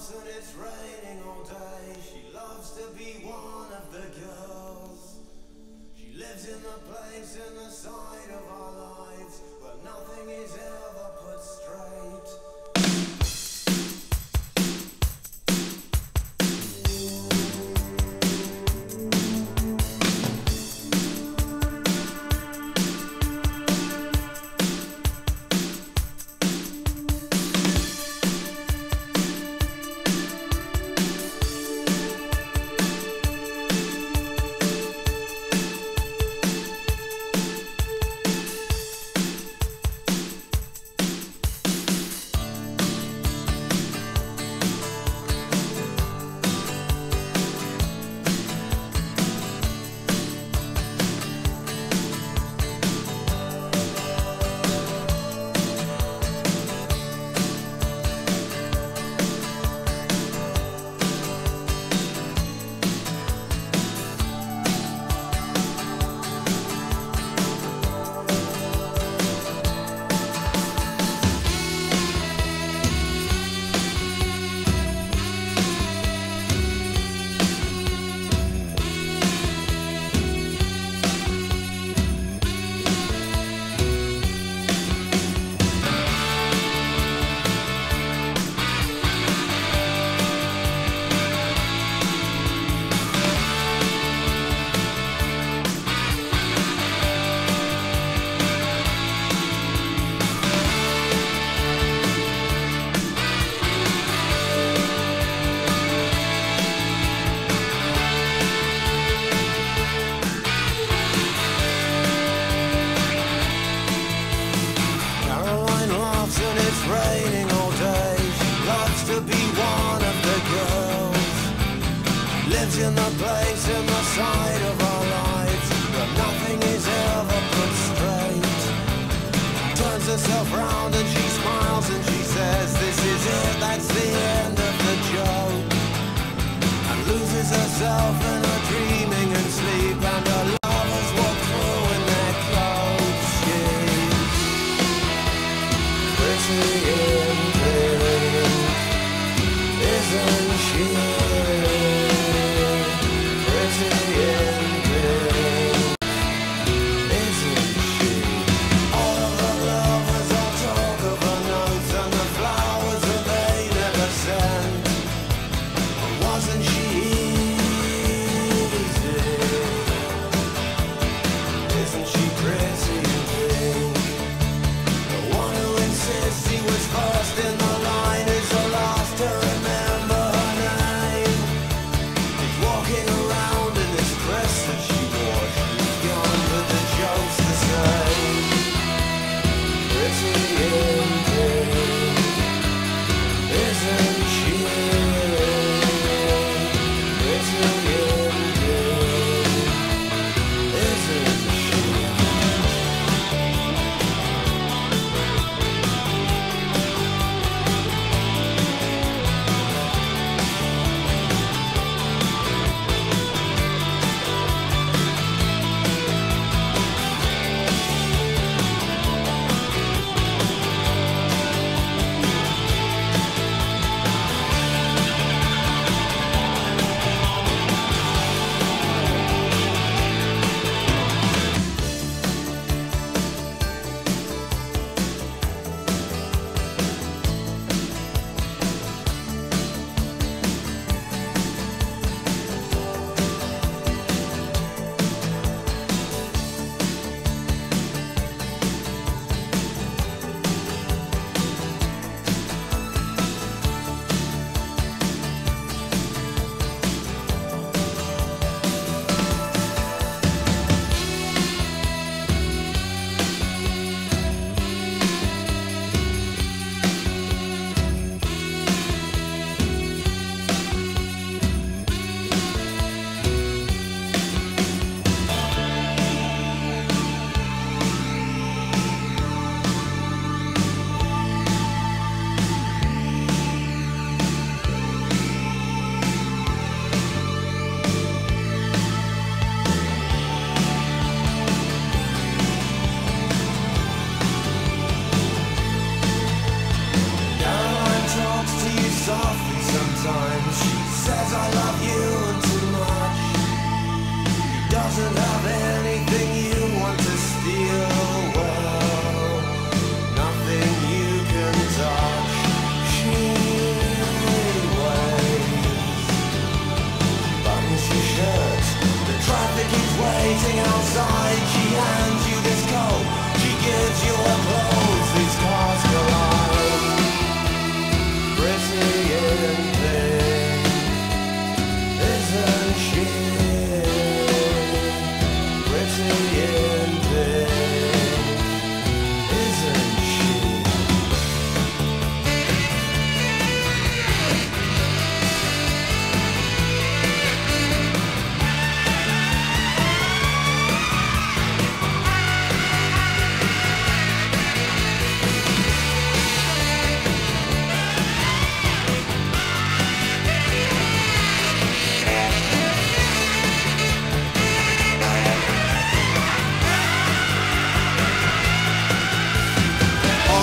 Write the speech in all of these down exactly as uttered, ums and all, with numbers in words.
laughs and it's raining all day. She loves to be one of the girls. She lives in the place in the side of our lives where nothing is ever put straight. Raining all day. She loves to be one of the girls. Lives in the place in the side of our lives where nothing is ever put straight. Turns herself round and she smiles and she says, this is it, that's the end of the joke. And loses herself in her dreaming and sleep, and her lovers walk through in their clothes. She's pretty in pink, isn't she? Pretty in pink, isn't she? All of her lovers all talk of her notes and the flowers that they never sent. Wasn't she easy? Isn't she pretty in pink? The one who insists he was first.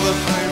the same.